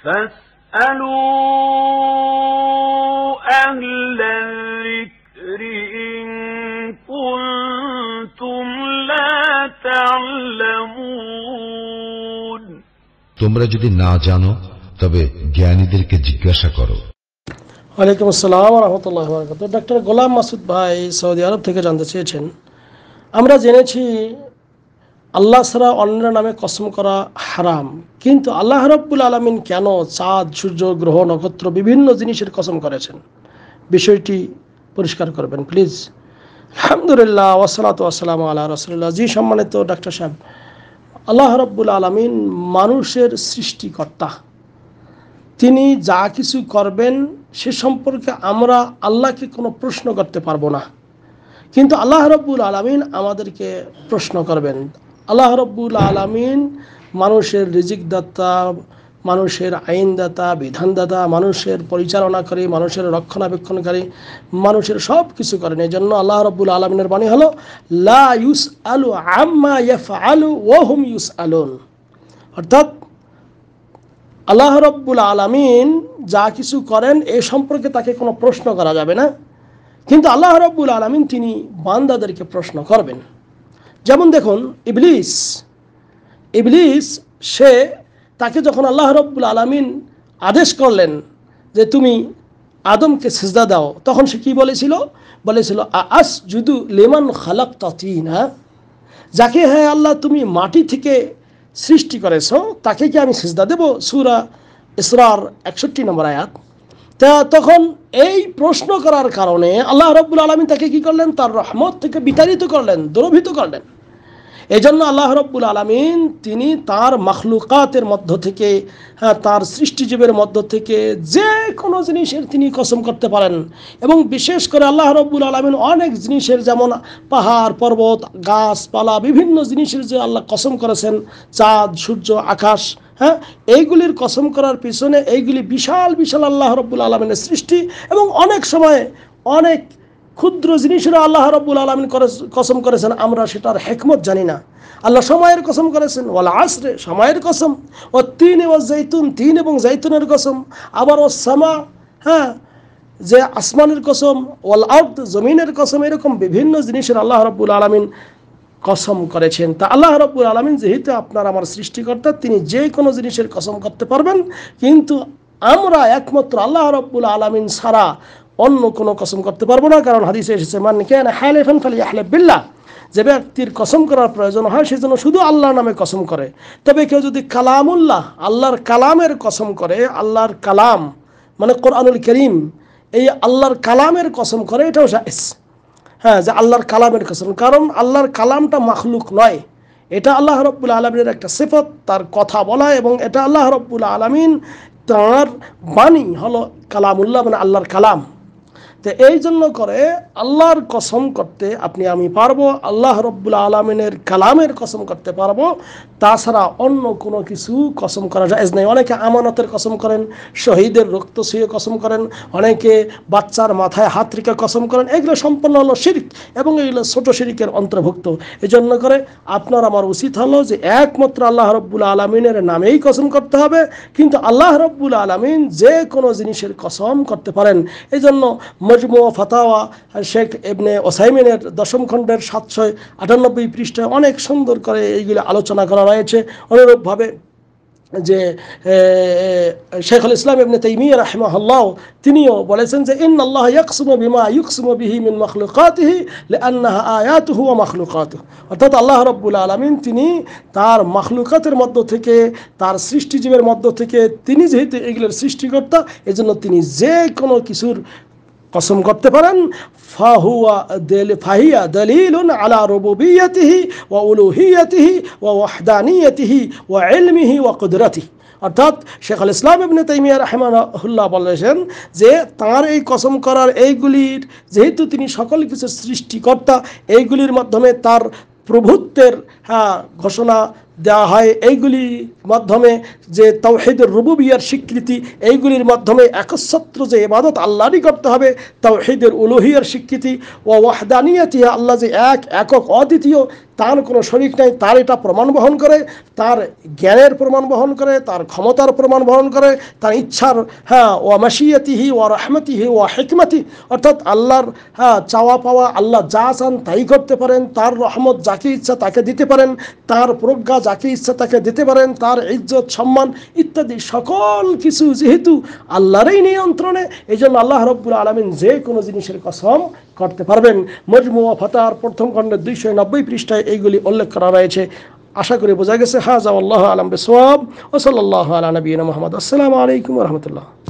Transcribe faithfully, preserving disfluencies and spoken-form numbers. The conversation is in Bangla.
فاسألوا أهل الذكر إن كنتم لا تعلمون তোমরা যদি না জানো তবে জ্ঞানীদেরকে জিজ্ঞাসা করো। ওয়ালাইকুম আসসালাম ওয়া রাহমাতুল্লাহি ওয়া বারাকাতুহু। ডক্টর গোলাম মাসুদ ভাই সৌদি আরব থেকে জানতে চেয়েছেন, আমরা জেনেছি আল্লাহ ছাড়া অন্যের নামে কসম করা হারাম, কিন্তু আল্লাহ রাব্বুল আলামিন কেন চাঁদ, সূর্য, গ্রহ, নক্ষত্র বিভিন্ন জিনিসের কসম করেছেন? বিষয়টি পরিষ্কার করবেন প্লিজ। আলহামদুলিল্লাহ ওয়াসসালাতু ওয়াসসালামু আলা রাসূলিল্লাহ। জি সম্মানিত ডাক্তার সাহেব, আল্লাহ রাব্বুল আলামিন মানুষের সৃষ্টিকর্তা। তিনি যা কিছু করবেন সে সম্পর্কে আমরা আল্লাহকে কোনো প্রশ্ন করতে পারবো না, কিন্তু আল্লাহ রাব্বুল আলামিন আমাদেরকে প্রশ্ন করবেন। আল্লাহ রাব্বুল আলামিন মানুষের রিজিকদাতা, মানুষের আইনদাতা, বিধানদাতা, মানুষের পরিচালনাকারী, মানুষের রক্ষণাবেক্ষণকারী, মানুষের সব কিছু করেন। এই জন্য আল্লাহ রাব্বুল আলামিনের বাণী হলো লা ইউসআলু আম্মা ইয়াফআলু ওয়া হুম ইউসআলুন, অর্থাৎ আল্লাহ রাব্বুল আলামিন যা কিছু করেন এ সম্পর্কে তাকে কোনো প্রশ্ন করা যাবে না, কিন্তু আল্লাহ রাব্বুল আলামিন তিনি বান্দাদেরকে প্রশ্ন করবেন। যেমন দেখুন ইবলিস, ইবলিস সে তাকে যখন আল্লাহ রাব্বুল আলামিন আদেশ করলেন যে তুমি আদমকে সিজদা দাও, তখন সে কি বলেছিল? বলেছিল আসজুদু লিমান খালাকতা তিনা, যাকে হ্যাঁ আল্লাহ তুমি মাটি থেকে সৃষ্টি করেছো তাকে কি আমি সিজদা দেব? সূরা ইসরার একষট্টি নম্বর আয়াত। তা তখন এই প্রশ্ন করার কারণে আল্লাহ রাব্বুল আলামিন তাকে কি করলেন? তার রহমত থেকে বিতাড়িত করলেন, দ্রবীভূত করলেন। এই জন্য আল্লাহ রাব্বুল আলামিন তিনি তার মাখলুকাতের মধ্য থেকে, হ্যাঁ তার সৃষ্টিজীবের মধ্য থেকে যে কোনো জিনিসের তিনি কসম করতে পারেন। এবং বিশেষ করে আল্লাহ রাব্বুল আলামিন অনেক জিনিসের, যেমন পাহাড়, পর্বত, গাছপালা, বিভিন্ন জিনিসের যে আল্লাহ কসম করেছেন, চাঁদ, সূর্য, আকাশ, হ্যাঁ এইগুলির কসম করার পিছনে এইগুলি বিশাল বিশাল আল্লাহ রাব্বুল আলামিনের সৃষ্টি। এবং অনেক সময় অনেক ক্ষুদ্র জিনিসেরও আল্লাহ রাব্বুল আলামিন কসম করেছেন, আমরা সেটার হিকমত জানি না। আল্লাহ সময়ের কসম করেছেন, ওয়াল আসরে, সময়ের কসম, ও তিন ও জৈতুন, তিন এবং জৈতুনের কসম, আবার ও সামা, হ্যাঁ যে আসমানের কসম, ওয়াল আরদ, জমিনের কসম, এরকম বিভিন্ন জিনিসের আল্লাহ রাব্বুল আলামিন কসম করেছেন। তা আল্লাহ রাব্বুল আলামিন যেহেতু আপনার আমার সৃষ্টিকর্তা, তিনি যে কোনো জিনিসের কসম করতে পারবেন, কিন্তু আমরা একমাত্র আল্লাহ রাব্বুল আলামিন ছাড়া অন্য কোনো কসম করতে পারবো না। কারণ হাদিসে এসেছে মান কানা হালিফান ফালিয়াহলিফ বিল্লাহ, যে ব্যক্তির কসম করার প্রয়োজন হয় সে যেন শুধু আল্লাহর নামে কসম করে। তবে কেউ যদি কালামুল্লাহ, আল্লাহর কালামের কসম করে, আল্লাহর কালাম মানে কোরআনুল কারীম, এই আল্লাহর কালামের কসম করে, এটাও জায়েজ। হ্যাঁ, যে আল্লাহর কালামের কসম, কারণ আল্লাহর কালামটা মাখলুক নয়, এটা আল্লাহ রাব্বুল আলামিনের একটা সিফত, তার কথা বলা, এবং এটা আল্লাহ রাব্বুল আলামিন তার বাণী হলো কালামুল্লাহ, মানে আল্লাহর কালাম। তো এই জন্য করে আল্লাহর কসম করতে আপনি আমি পারবো, আল্লাহ রাব্বুল আলামিনের কালামের কসম করতে পারবো, তাছাড়া অন্য কোনো কিছু কসম করা জায়েজ নেই। অনেকে আমানতের কসম করেন, শহীদের রক্ত ছুঁয়ে কসম করেন, অনেকে বাচ্চার মাথায় হাত রেখে কসম করেন, এগুলো সম্পূর্ণ হলো শিরক এবং এগুলো ছোট শিরকের অন্তর্ভুক্ত। এই জন্য করে আপনার আমার উচিত হলো যে একমাত্র আল্লাহ রাব্বুল আলামিনের নামেই কসম করতে হবে, কিন্তু আল্লাহ রাব্বুল আলামিন যে কোনো জিনিসের কসম করতে পারেন। এই জন্য মজমু ফাতাওয়া শেখ ইবনে ওসাইমিনের দশম খণ্ডের সাতশো আটানব্বই পৃষ্ঠায় অনেক সুন্দর করে এইগুলো আলোচনা করা রয়েছে। অনুরূপভাবে যে শেখুল ইসলাম ইবনে তাইমিয়া রাহিমাহুল্লাহ তিনিও বলেছেন যে ইন্নাল্লাহ ইয়াকসুমু বিমা ইউকসিমু বিহি মিন মাখলুকাতিহি লিআন্নাহা আয়াতুহু ওয়া মাখলুকাতুহু, অর্থাৎ আল্লাহ রাব্বুল আলামিন তিনি তার মাখলুকাতের মধ্য থেকে, তার সৃষ্টিজীবের মধ্য থেকে, তিনি যেহেতু এগুলোর সৃষ্টিকর্তা, এজন্য তিনি যে কোনো কিছুর কসম করতে পারেন। ফাহুয়া দিল ফাহিয়া দলিলুন আলা রুবুবিয়্যতিহি ওয়া উলুহিয়্যতিহি ওয়া ওয়াহদানিয়্যতিহি ওয়া ইলমিহি ওয়া কুদরতিহি, অর্থাৎ শেখুল ইসলাম ইবনে তাইমিয়া রাহিমাহুল্লাহ বলেছেন যে তার এই কসম করার এইগুলির, যেহেতু তিনি সকল কিছু সৃষ্টিকর্তা, এইগুলির মাধ্যমে তার প্রভুত্বের হ্যাঁ ঘোষণা দেওয়া হয়। এইগুলির মাধ্যমে যে তাওহীদের রুবুবিয়্যার স্বীকৃতি, এইগুলির মাধ্যমে একচ্ছত্র যে ইবাদত আল্লাহরই করতে হবে, তাওহীদের উলুহিয়্যার স্বীকৃতি, ও ওয়াহদানিয়াতিহি, আল্লাহ যে এক একক অদ্বিতীয়, তার কোনো শরীক নাই, তার এটা প্রমাণ বহন করে, তার জ্ঞানের প্রমাণ বহন করে, তার ক্ষমতার প্রমাণ বহন করে, তার ইচ্ছার, হ্যাঁ ওয়া মাশিয়াতিহি ওয়া রাহমাতিহি ওয়া হিকমাতি, অর্থাৎ আল্লাহর হ্যাঁ চাওয়া পাওয়া, আল্লাহ যা চান তাই করতে পারেন, তার রহমত যাকে ইচ্ছা তাকে দিতে পারেন, তার প্রজ্ঞা যাকে ইচ্ছা তাকে দিতে পারেন, তার ইজ্জত সম্মান ইত্যাদি সকল কিছু যেহেতু আল্লাহরই নিয়ন্ত্রণে, এই জন্য আল্লাহ রাব্বুল আলামিন যে কোনো জিনিসের কসম করতে পারবেন। মজমুয়া ফাতার প্রথম খণ্ডের দুইশো নব্বই পৃষ্ঠায় এইগুলি উল্লেখ করা রয়েছে। আশা করি বোঝা গেছে। হাযা আল্লাহু আ'লাম বিসওয়াব ওয়া সাল্লাল্লাহু আলা নবিয়িনা মুহাম্মদ। আসসালামু আলাইকুম ওয়া রাহমাতুল্লাহ।